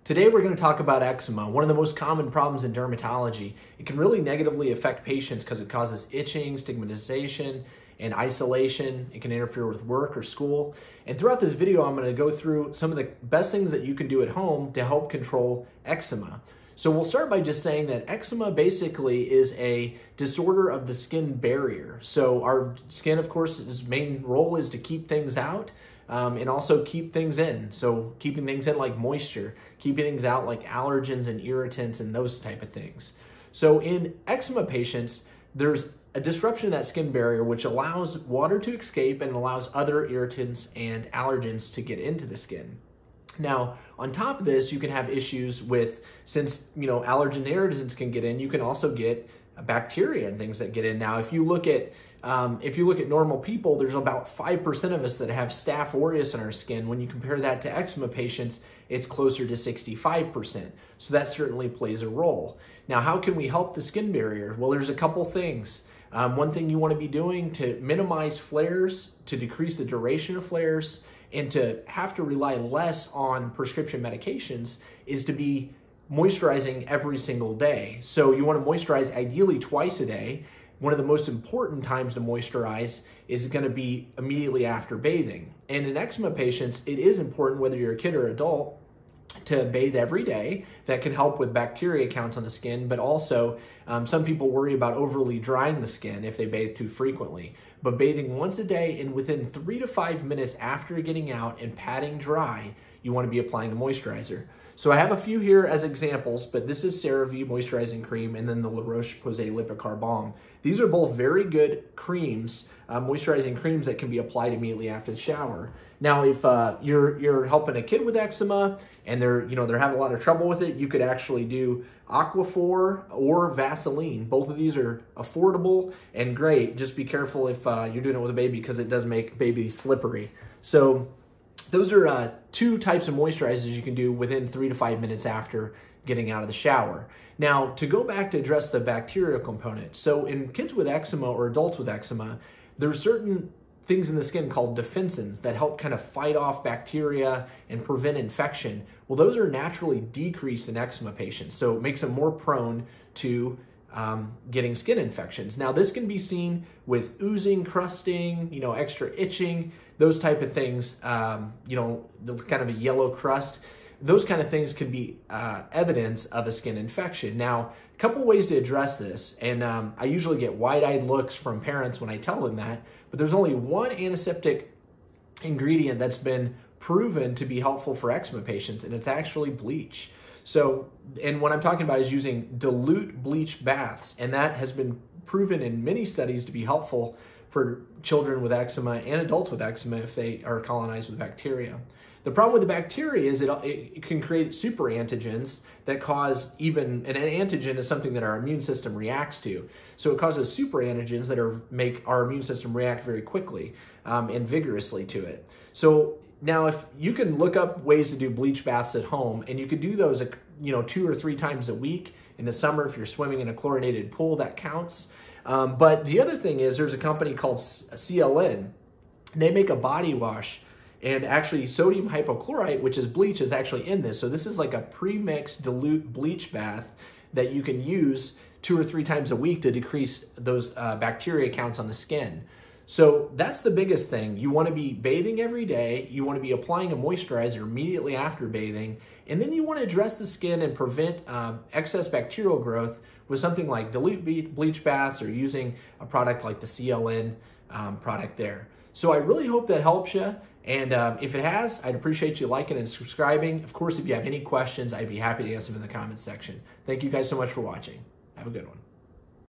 Today we're going to talk about eczema, one of the most common problems in dermatology. It can really negatively affect patients because it causes itching, stigmatization, and isolation. It can interfere with work or school. And throughout this video, I'm going to go through some of the best things that you can do at home to help control eczema. So we'll start by just saying that eczema basically is a disorder of the skin barrier. So our skin, of course, its main role is to keep things out and also keep things in. So keeping things in like moisture, keeping things out like allergens and irritants and those type of things. So in eczema patients, there's a disruption of that skin barrier which allows water to escape and allows other irritants and allergens to get into the skin. Now, on top of this, you can have issues with, since, allergens and irritants can get in, you can also get bacteria and things that get in. Now, if you look at normal people, there's about 5% of us that have Staph aureus in our skin. When you compare that to eczema patients, it's closer to 65%. So that certainly plays a role. Now, how can we help the skin barrier? Well, there's a couple things. One thing you want to be doing to minimize flares, to decrease the duration of flares, and to have to rely less on prescription medications is to be moisturizing every single day. So you want to moisturize ideally twice a day. One of the most important times to moisturize is going to be immediately after bathing. And in eczema patients, it is important, whether you're a kid or adult, to bathe every day. That can help with bacteria counts on the skin, but also some people worry about overly drying the skin if they bathe too frequently. But bathing once a day and within 3 to 5 minutes after getting out and patting dry, you want to be applying a moisturizer. So I have a few here as examples, but this is CeraVe Moisturizing Cream and then the La Roche-Posay Lipicar Balm. These are both very good creams, moisturizing creams that can be applied immediately after the shower. Now, if you're helping a kid with eczema and they're having a lot of trouble with it, you could actually do Aquaphor or Vaseline. Both of these are affordable and great. Just be careful if you're doing it with a baby because it does make babies slippery. So those are two types of moisturizers you can do within 3 to 5 minutes after getting out of the shower. Now, to go back to address the bacterial component. So in kids with eczema or adults with eczema, there's certain things in the skin called defensins that help kind of fight off bacteria and prevent infection. Well, those are naturally decreased in eczema patients, so it makes them more prone to getting skin infections. Now, this can be seen with oozing, crusting, extra itching, those type of things, kind of a yellow crust. Those kind of things could be evidence of a skin infection. Now, a couple ways to address this, and I usually get wide-eyed looks from parents when I tell them that, but there's only one antiseptic ingredient that's been proven to be helpful for eczema patients, and it's actually bleach. So, and what I'm talking about is using dilute bleach baths, and that has been proven in many studies to be helpful for children with eczema and adults with eczema if they are colonized with bacteria. The problem with the bacteria is it can create super antigens that cause an antigen is something that our immune system reacts to. So it causes super antigens that make our immune system react very quickly and vigorously to it. So now if you can look up ways to do bleach baths at home, and you could do those 2 or 3 times a week. In the summer, if you're swimming in a chlorinated pool, that counts. But the other thing is there's a company called CLN. They make a body wash, and actually sodium hypochlorite, which is bleach, is actually in this. So this is like a pre-mixed dilute bleach bath that you can use 2 or 3 times a week to decrease those bacteria counts on the skin. So that's the biggest thing. You want to be bathing every day. You want to be applying a moisturizer immediately after bathing. And then you want to address the skin and prevent excess bacterial growth with something like dilute bleach baths or using a product like the CLN product there. So I really hope that helps you. And if it has, I'd appreciate you liking and subscribing. Of course, if you have any questions, I'd be happy to answer them in the comments section. Thank you guys so much for watching. Have a good one.